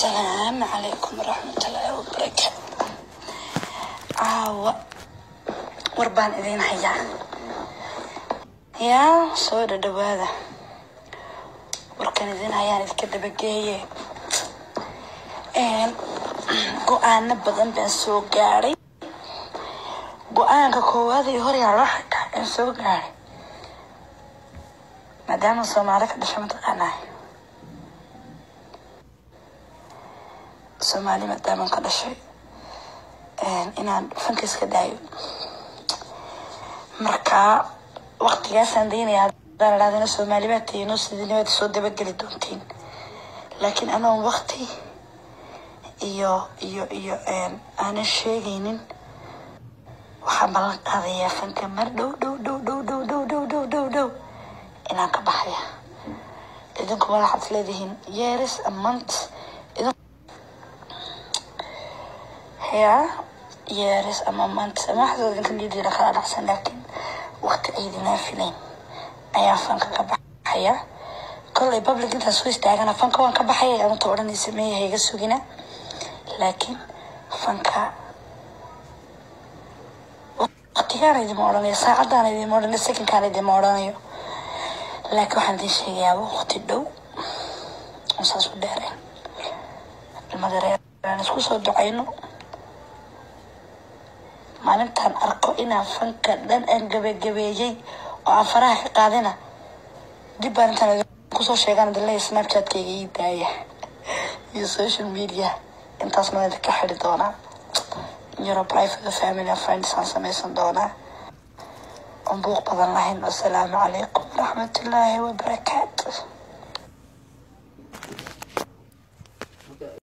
السلام عليكم ورحمة الله وبركاته. وربان إذين حيا يا صور الدوادة وركان إذين حيا نتكدب الجاية قوان نبضن بين سوق جاري قوان كوادي يهوري على واحد بين سوق جاري مدام الصومالك دشمت أنا Somali maadaama ka dhashay inaan fanka iska daayo marka waqtigaas aan deynaya daraadana Soomaaliyeed iyo sidii soo dabageli doontiin laakiin ana waqti iyo aan sheegaynin waxaan balan qaadayaa fanka mar dhow inaan ka baxaya idinku waxaad leedihiin years a month years أما months ما حد يمكن يدير خلاص أحسن لكن وقت عيدنا فيلم أيام فانكا كبحية كل public أنت سويس تاعنا فانكا وان كبحية أنا طبعا نسميه هيك سوينا لكن فانكا وقت كان يدي مورانيو ساعة أنا يدي مورانيو سكن كان يدي مورانيو لكن واحد يشيء يا وقت الدو مساس بدارين المدرسة نسكو صدق عينه maalintan arko inaan fanka dhan aan gabagabeeyay oo aan faraha ka qaadina dib baan intaan ku soo sheegan dalay Snapchat-kayga ii daaya iyo social media intaas ma ka xiri doona your private family and friends aan samaysan doona on buuq badan lahayn. Assalaamu calaykum waraxmatullaahi wabarakaatuh.